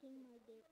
sucking my dick.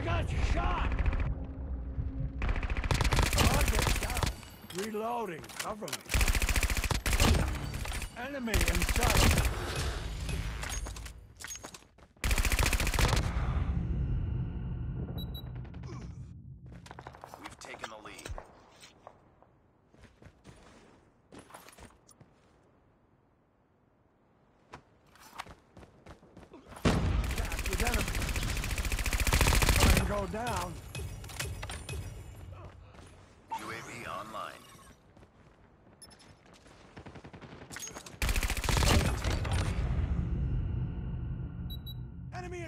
got shot! Target down. Reloading. Cover me. Enemy in sight. We've taken the lead. With enemy. Go down. UAV online. Enemy in...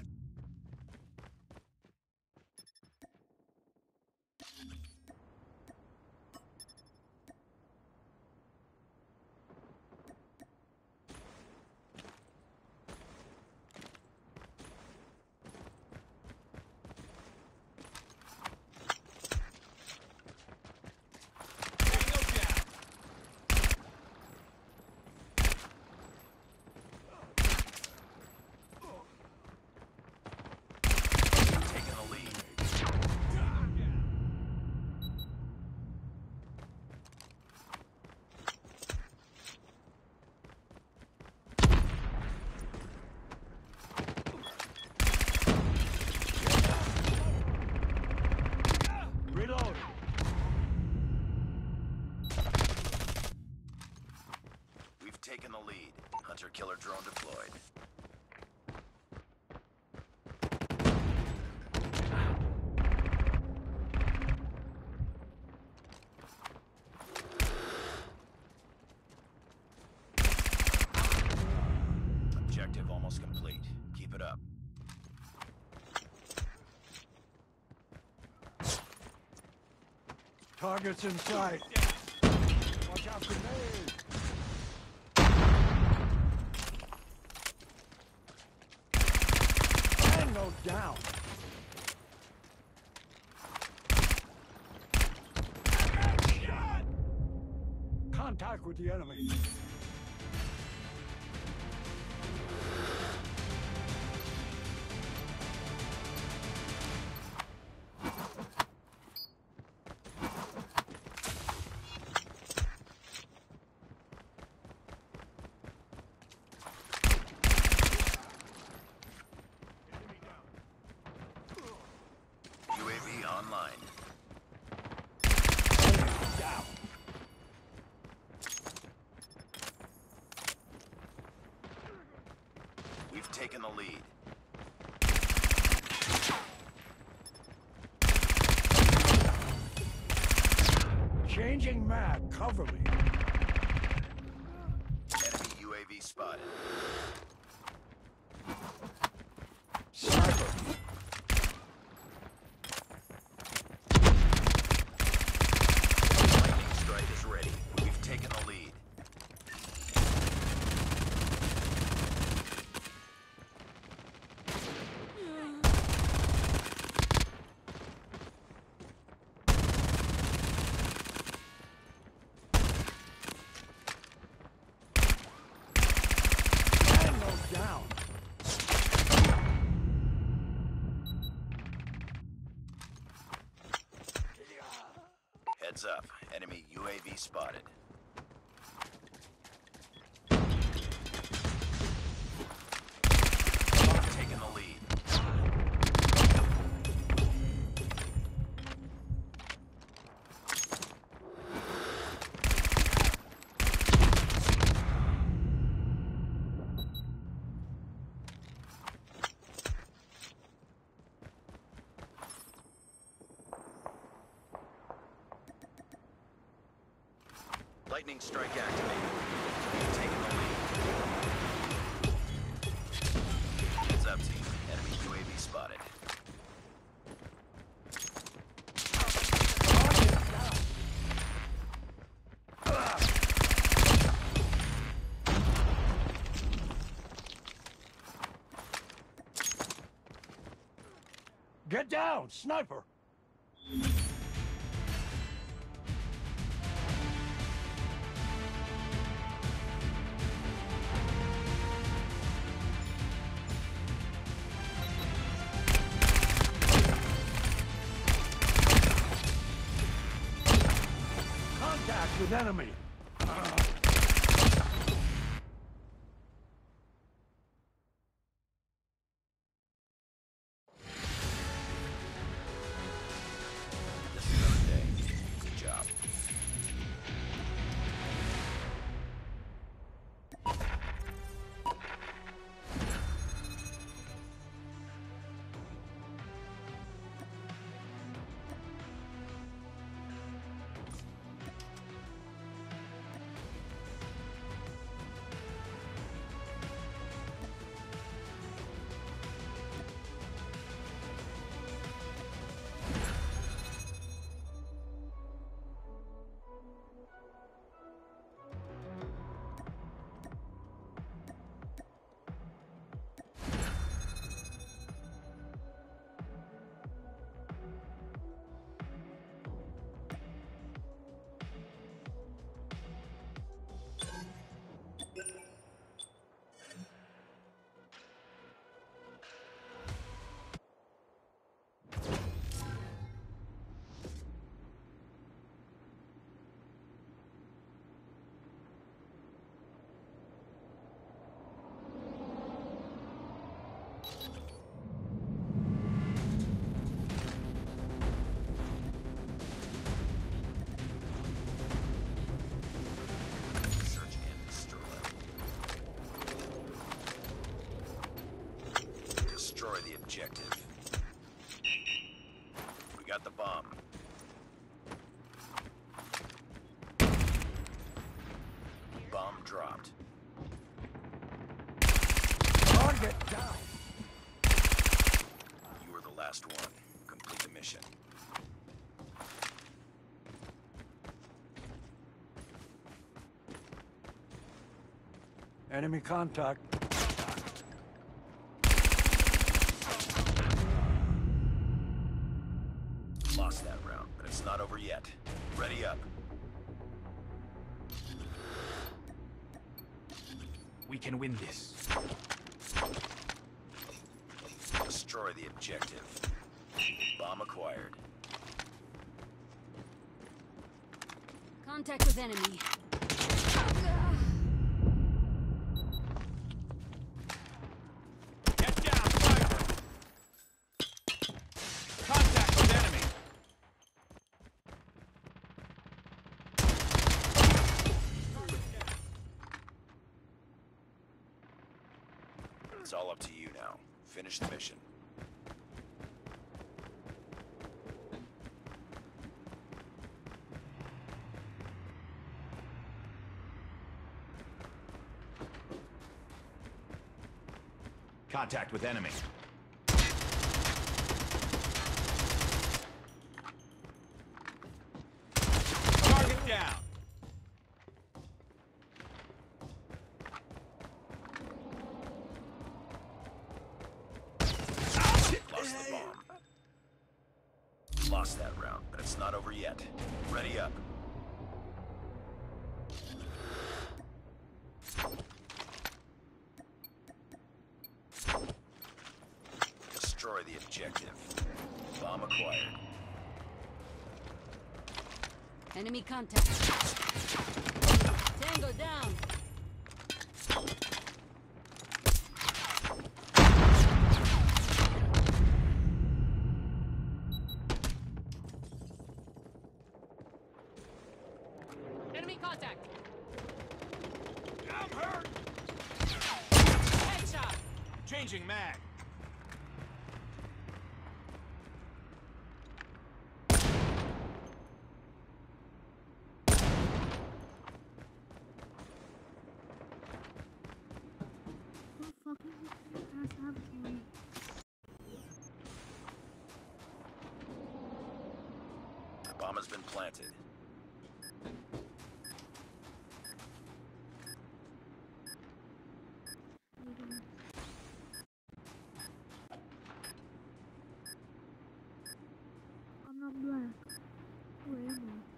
Taking the lead. Hunter-killer drone deployed. Objective almost complete. Keep it up. Targets in sight. Watch out, grenade! Tango down. Contact with the enemy. Online. Down. We've taken the lead. Changing mag. Cover me. Enemy UAV spotted. Sniper. Ready. We've taken the lead. Tango down. Heads up. Enemy UAV spotted. Taking the lead. Lightning strike activated. Taking the lead. Heads up, team. Enemy UAV spotted. Get down, sniper! with enemy. Just another day. Good job. Search and destroy. Destroy the objective. We got the bomb. Bomb dropped. Target down. You were the last one. Complete the mission. Enemy contact. Lost that round, but it's not over yet. Ready up. We can win this. Destroy the objective. Bomb acquired. Contact with enemy. Get down, sniper! Contact with enemy! It's all up to you now. Finish the mission. Contact with enemy. Target down! Lost the bomb. Lost that round, but it's not over yet. Ready up. Destroy the objective. Bomb acquired. Enemy contact. Tango down. Enemy contact. I'm hurt! Headshot. Changing mag. The bomb has been planted. I'm not black. Where am I?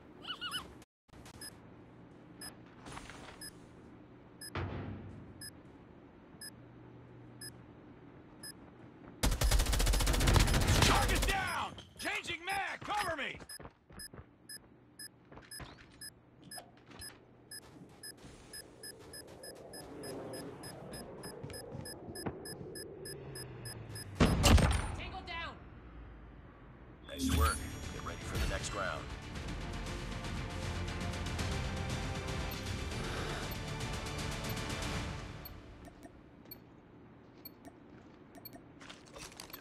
Target down! Changing mag! Cover me!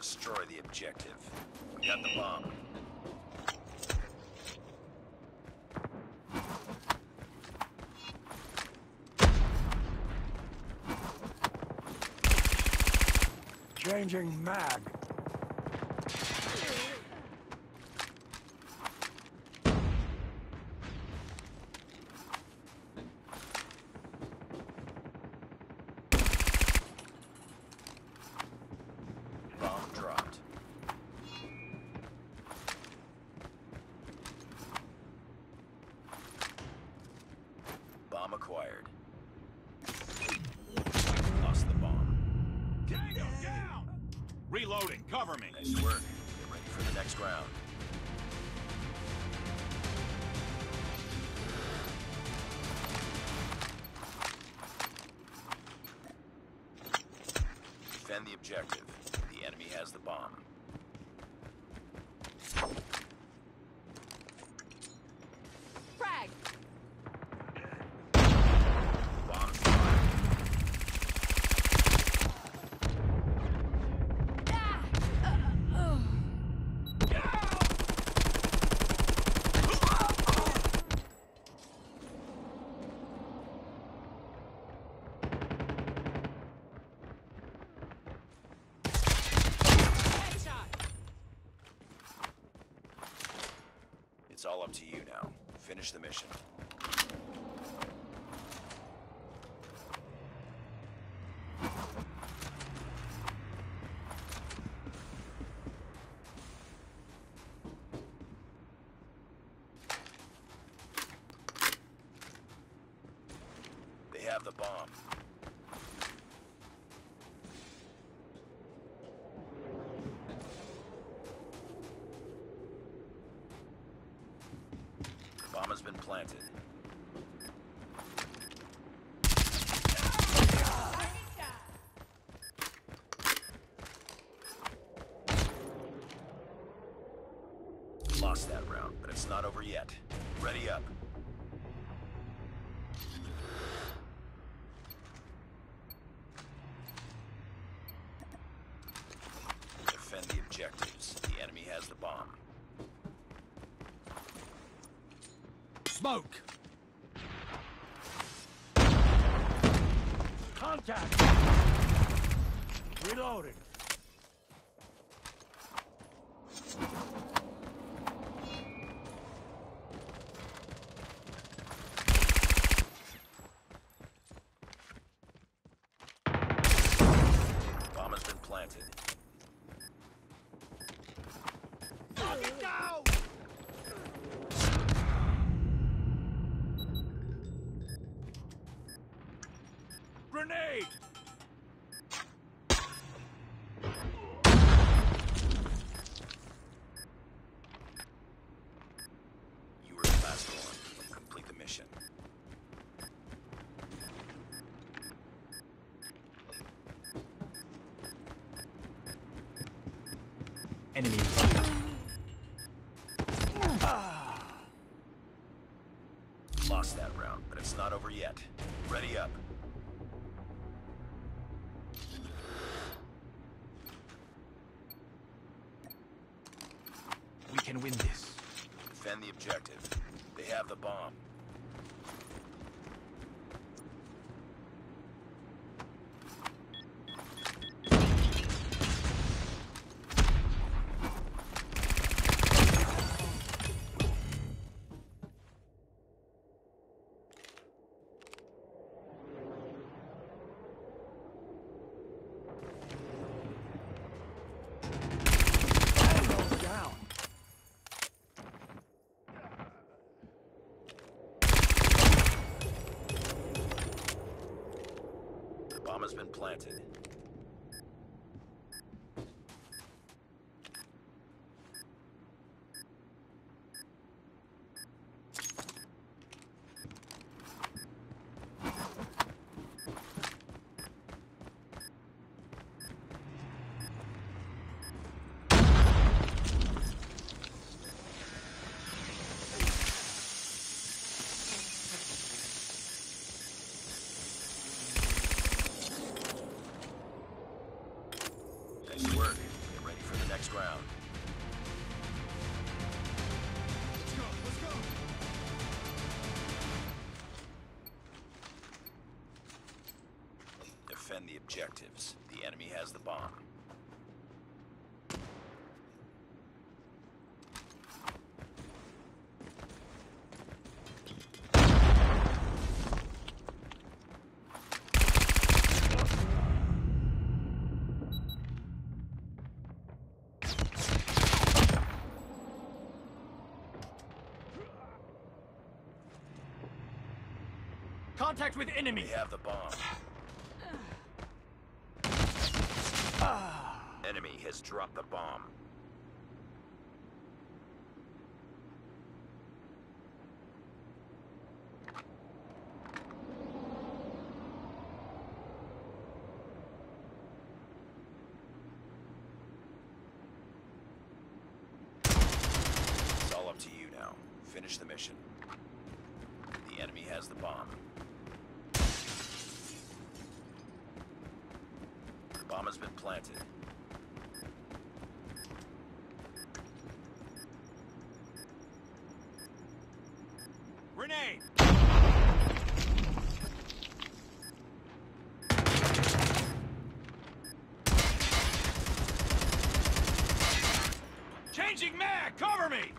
Destroy the objective. We got the bomb. Changing mag. Bomb dropped. Bomb acquired. Lost the bomb. Tango down! Reloading, cover me. Nice work. Get ready for the next round. Defend the objective. The enemy has the bomb. Frag! Bomb dropped. Headshot! It's all up to you now. Finish the mission. They have the bomb. The bomb has been planted. Lost that round, but it's not over yet. Ready up. Defend the objectives. The enemy has the bomb. Smoke. Contact. Reloading. Bomb has been planted. Knock it down. Grenade. You were the last one. Complete the mission. Enemy. Lost that round, but it's not over yet. Ready up. We can win this. Defend the objective. They have the bomb. Tango down. The bomb has been planted. lose ground. Let's go, let's go! Defend the objectives. The enemy has the bomb. Contact with enemy! We have the bomb. Enemy has dropped the bomb. It's all up to you now. Finish the mission. The enemy has the bomb. The bomb has been planted. Grenade! Changing mag! Cover me!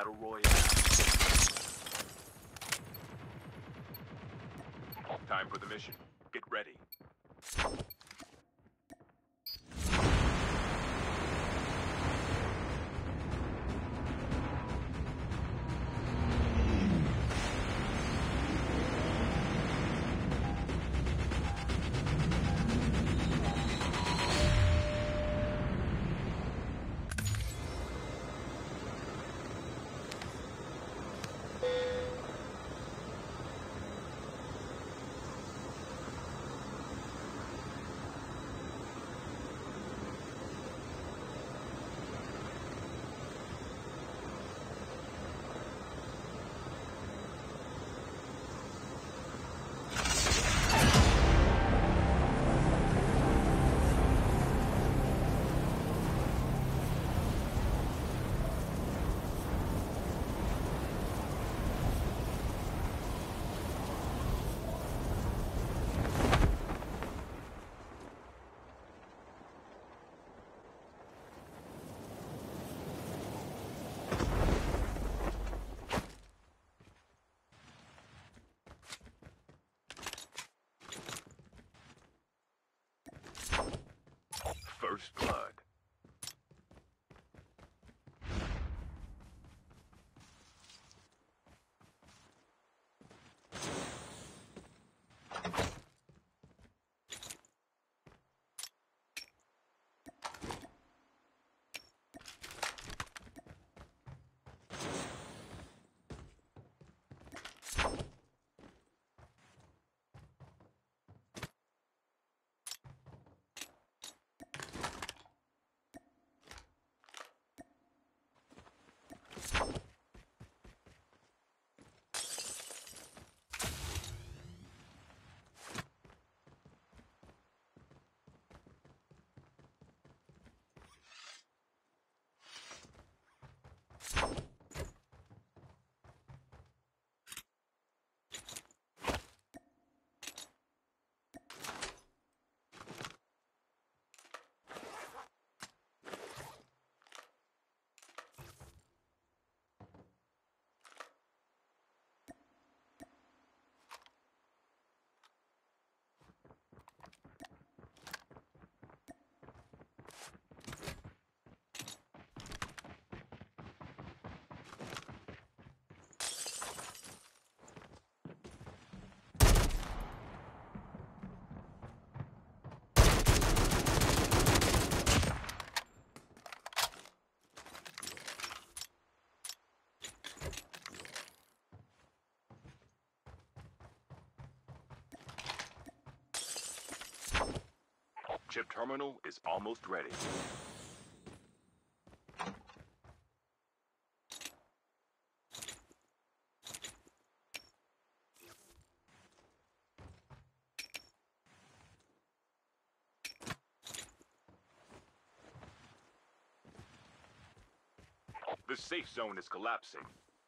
Battle Royale. Time for the mission. Get ready. First blood. Chip terminal is almost ready. The safe zone is collapsing.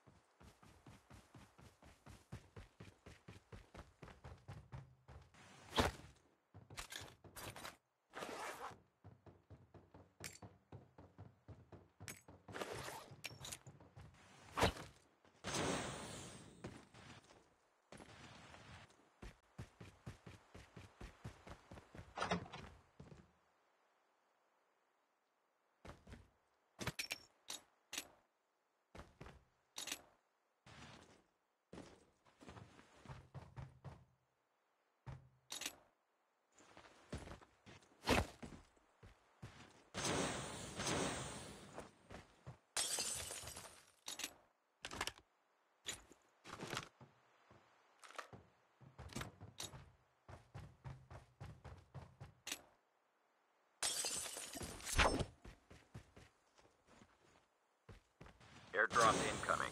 Airdrop incoming.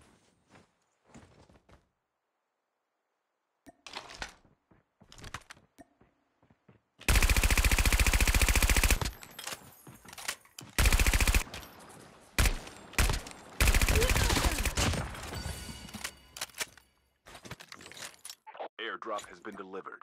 Airdrop has been delivered.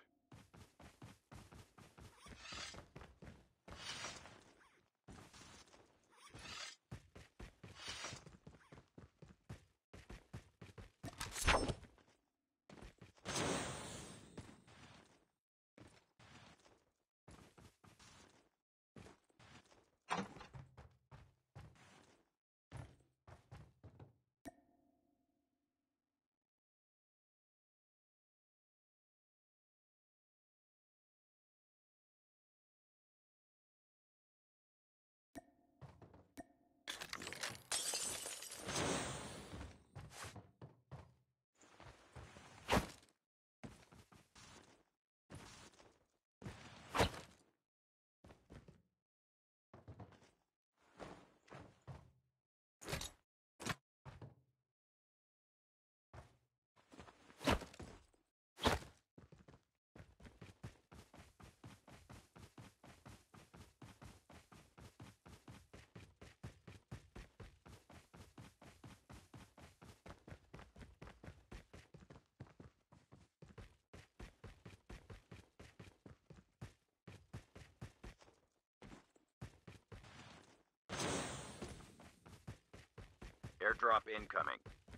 Airdrop incoming.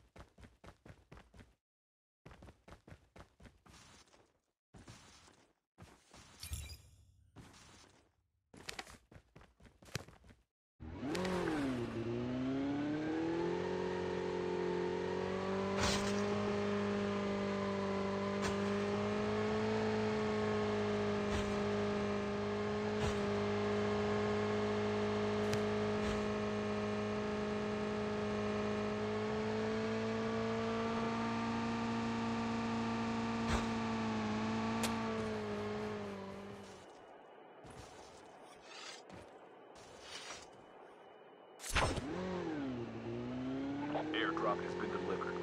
Airdrop has been delivered.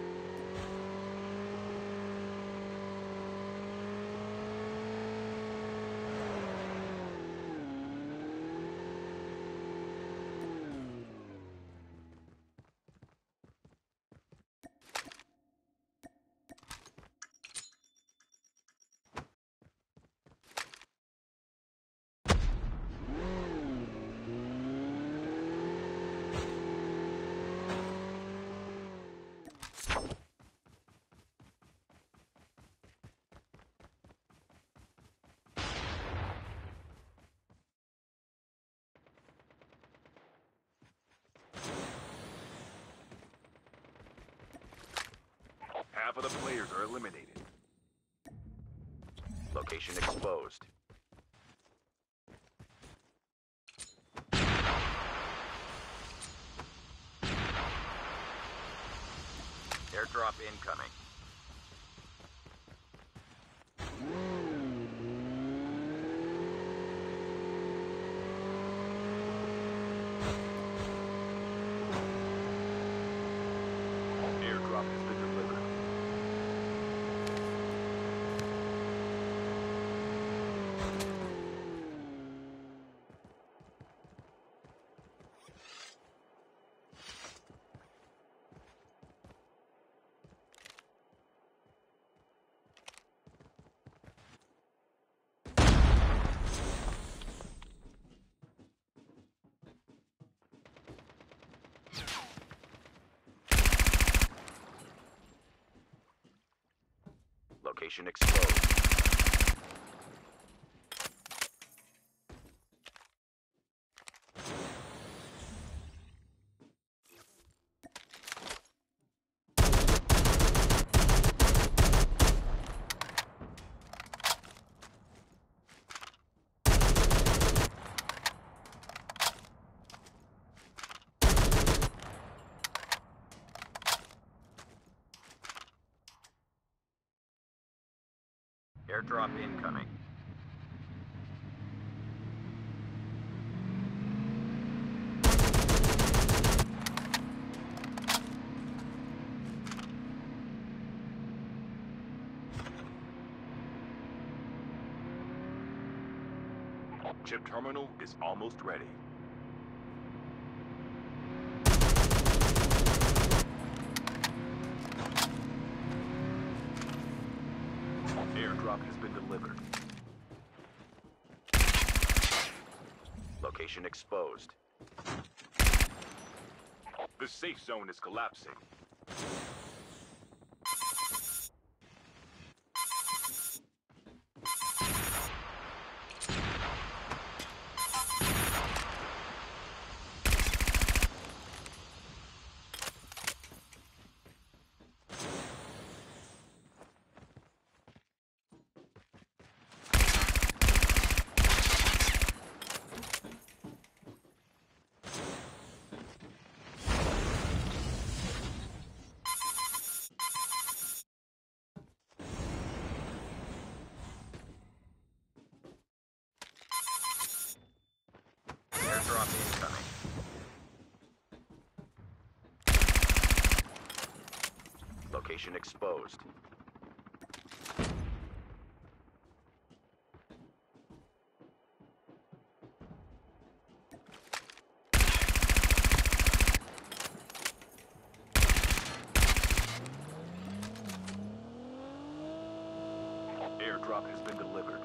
Half of the players are eliminated. Location exposed. Airdrop incoming. Airdrop has been delivered. Location exposed. Airdrop incoming. Chip terminal is almost ready. Airdrop has been delivered. Location exposed. The safe zone is collapsing. Airdrop incoming. Location exposed. Airdrop has been delivered.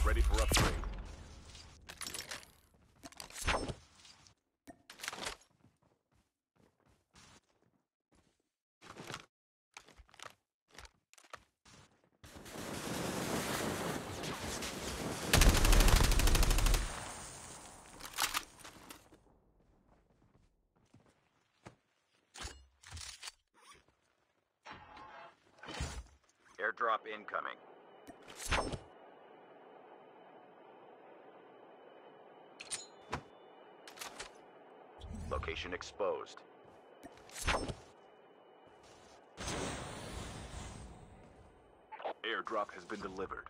ready for upgrade. Airdrop incoming. Location exposed. Airdrop has been delivered.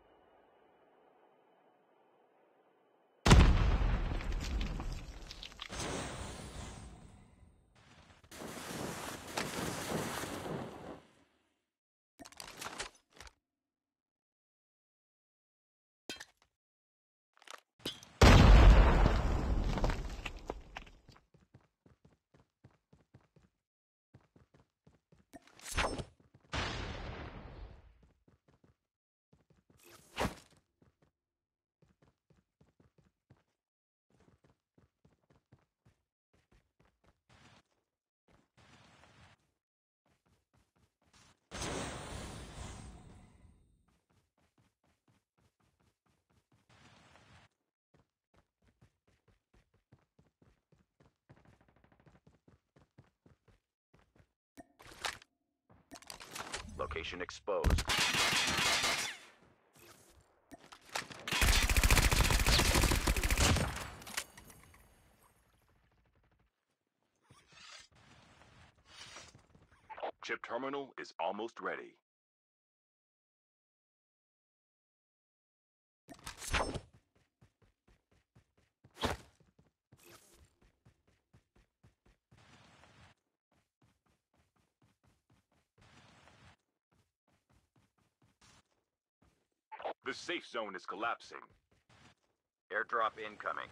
Location exposed. Chip terminal is almost ready. The safe zone is collapsing. Airdrop incoming.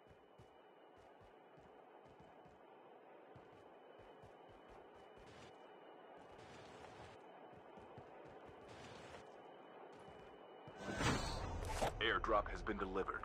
Airdrop has been delivered.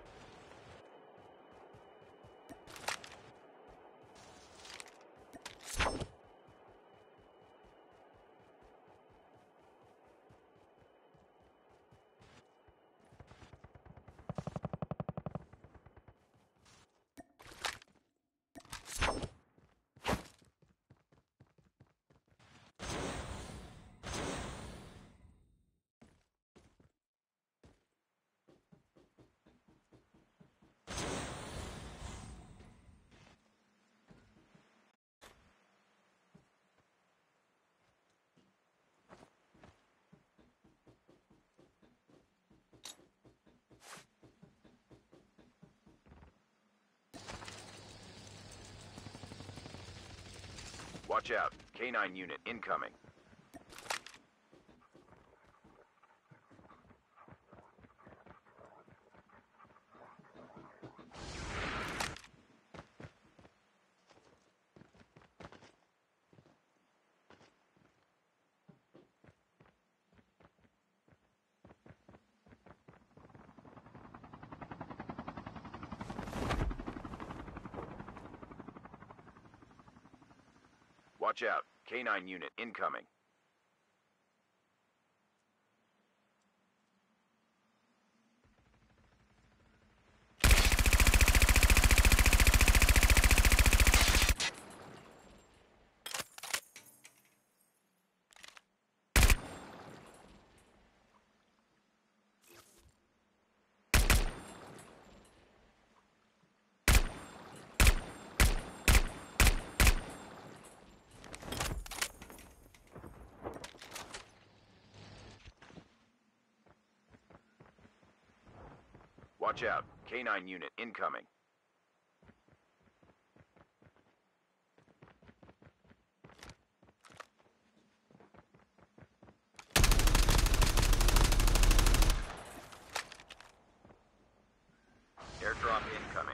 Watch out. K9 unit incoming. Watch out. K9 unit incoming. Watch out. K9 unit incoming. Airdrop incoming.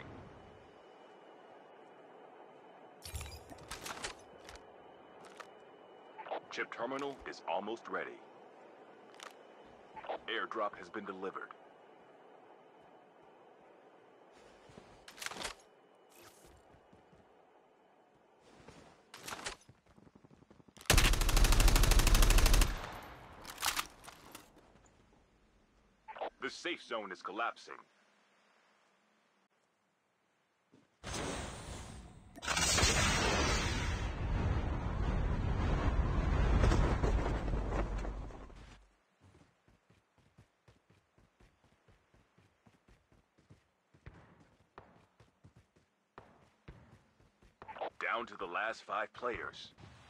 Chip terminal is almost ready. Airdrop has been delivered. safe zone is collapsing. Down to the last 5 players.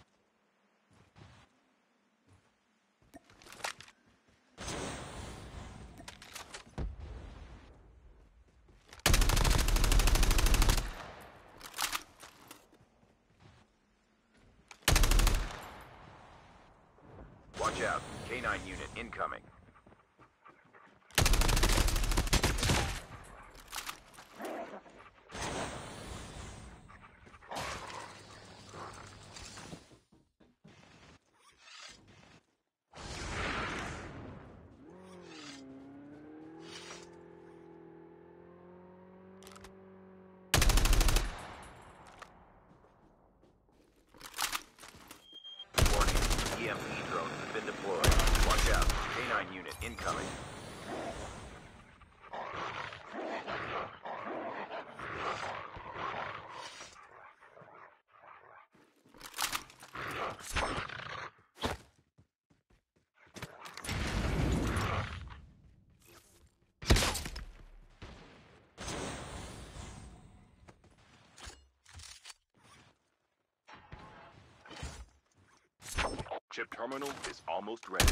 Watch out. K9 unit incoming. EMP drones have been deployed. Watch out. K9 unit incoming. Chip terminal is almost ready.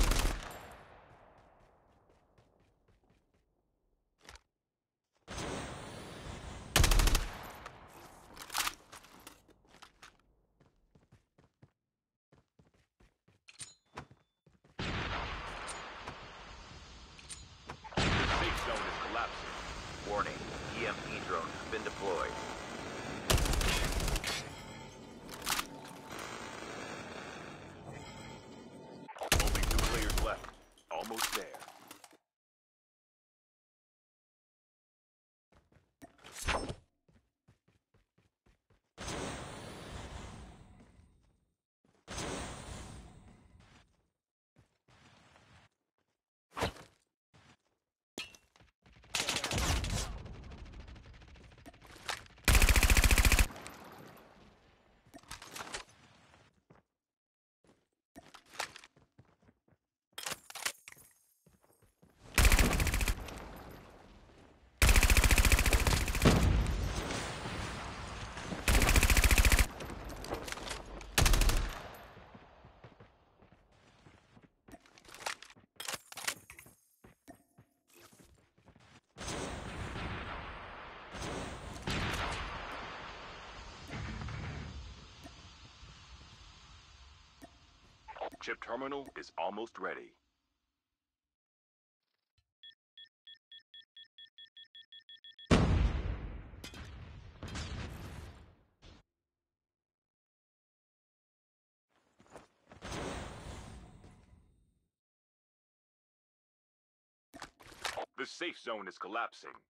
The safe zone is collapsing. Warning, EMP drones have been deployed. Only 2 players left. Almost there. Chip terminal is almost ready. The safe zone is collapsing.